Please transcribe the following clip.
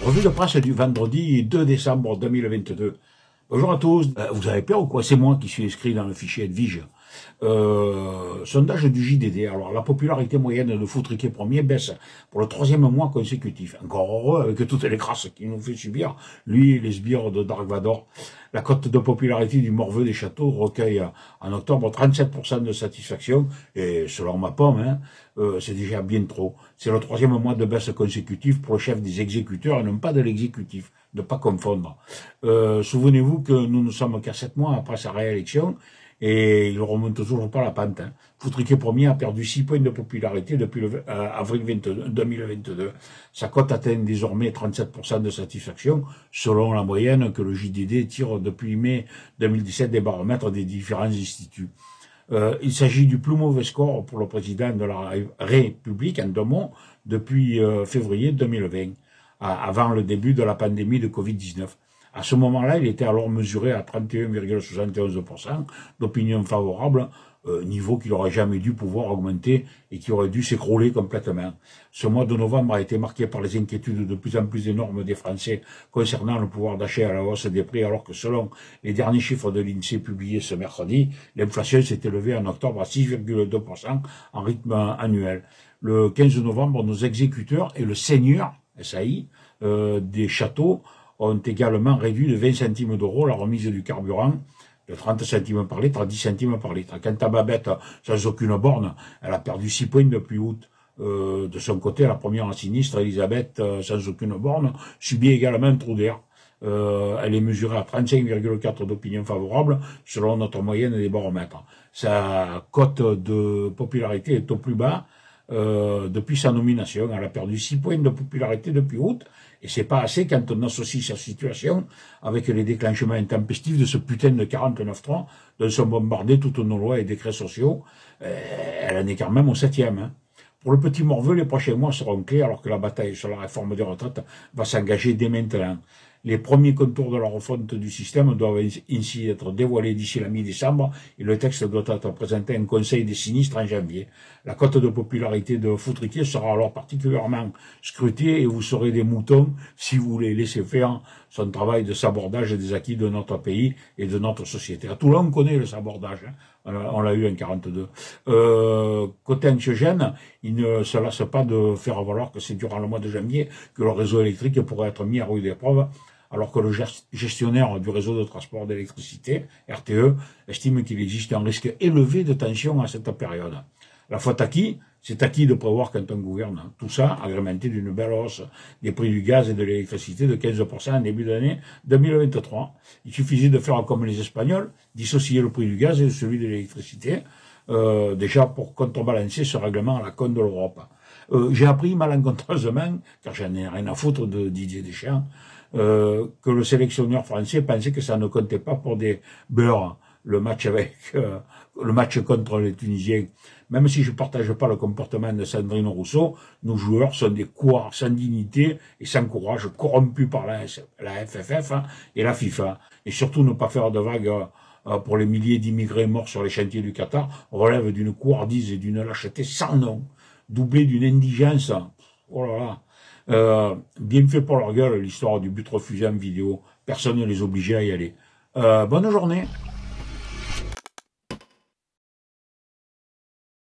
Revue de presse du vendredi 2 décembre 2022. Bonjour à tous. Vous avez peur ou quoi? C'est moi qui suis inscrit dans le fichier Edwige. Sondage du JDD. Alors, la popularité moyenne de Foutriquet Premier baisse pour le 3e mois consécutif. Encore heureux avec toutes les crasses qu'il nous fait subir, lui et les sbires de Dark Vador. La cote de popularité du Morveux des Châteaux recueille en octobre 37% de satisfaction. Et selon ma pomme, c'est déjà bien trop. C'est le 3e mois de baisse consécutif pour le chef des exécuteurs et non pas de l'exécutif. Ne pas confondre. Souvenez-vous que nous ne sommes qu'à 7 mois après sa réélection et il remonte toujours pas la pente. Foutriquet Premier a perdu 6 points de popularité depuis avril 2022. Sa cote atteint désormais 37% de satisfaction, selon la moyenne que le JDD tire depuis mai 2017 des baromètres des différents instituts. Il s'agit du plus mauvais score pour le président de la République, en 2 mots, depuis février 2020, avant le début de la pandémie de Covid-19. À ce moment-là, il était alors mesuré à 31,71% d'opinion favorable, niveau qu'il n'aurait jamais dû pouvoir augmenter et qui aurait dû s'écrouler complètement. Ce mois de novembre a été marqué par les inquiétudes de plus en plus énormes des Français concernant le pouvoir d'achat à la hausse des prix, alors que selon les derniers chiffres de l'INSEE publiés ce mercredi, l'inflation s'est élevée en octobre à 6,2% en rythme annuel. Le 15 novembre, nos exécuteurs et le seigneur, SAI, des châteaux, ont également réduit de 20 centimes d'euros la remise du carburant, de 30 centimes par litre à 10 centimes par litre. Quant à Babette, sans aucune borne, elle a perdu 6 points depuis août. De son côté, la première en sinistre, Elisabeth, sans aucune borne, subit également un trou d'air. Elle est mesurée à 35,4 d'opinion favorable, selon notre moyenne des baromètres. Sa cote de popularité est au plus bas depuis sa nomination. Elle a perdu 6 points de popularité depuis août, et c'est pas assez quand on associe sa situation avec les déclenchements intempestifs de ce putain de 49.3 dont sont bombardés toutes nos lois et décrets sociaux. Elle en est quand même au 7e. Pour le petit Morveux, les prochains mois seront clés alors que la bataille sur la réforme des retraites va s'engager dès maintenant. Les premiers contours de la refonte du système doivent ainsi être dévoilés d'ici la mi-décembre et le texte doit être présenté à un conseil des sinistres en janvier. La cote de popularité de Foutriquet sera alors particulièrement scrutée et vous serez des moutons si vous voulez laisser faire son travail de sabordage des acquis de notre pays et de notre société. À Toulon, on connaît le sabordage, on l'a eu en 42. Côté anxiogène, il ne se lasse pas de faire valoir que c'est durant le mois de janvier que le réseau électrique pourrait être mis à rude épreuve, alors que le gestionnaire du réseau de transport d'électricité, RTE, estime qu'il existe un risque élevé de tension à cette période. La faute à qui? C'est à qui de prévoir quand on gouverne. Tout ça agrémenté d'une belle hausse des prix du gaz et de l'électricité de 15% en début d'année 2023. Il suffisait de faire comme les Espagnols, dissocier le prix du gaz et celui de l'électricité, déjà pour contrebalancer ce règlement à la con de l'Europe. J'ai appris malencontreusement, car j'en ai rien à foutre de Didier Deschamps, que le sélectionneur français pensait que ça ne comptait pas pour des beurres, le match contre les Tunisiens. Même si je partage pas le comportement de Sandrine Rousseau, nos joueurs sont des couards sans dignité et sans courage, corrompus par la FFF et la FIFA. Et surtout ne pas faire de vagues pour les milliers d'immigrés morts sur les chantiers du Qatar relève d'une couardise et d'une lâcheté sans nom, doublée d'une indigence. Oh là là. Bien fait pour leur gueule l'histoire du but refusé en vidéo. Personne ne les obligeait à y aller. Bonne journée.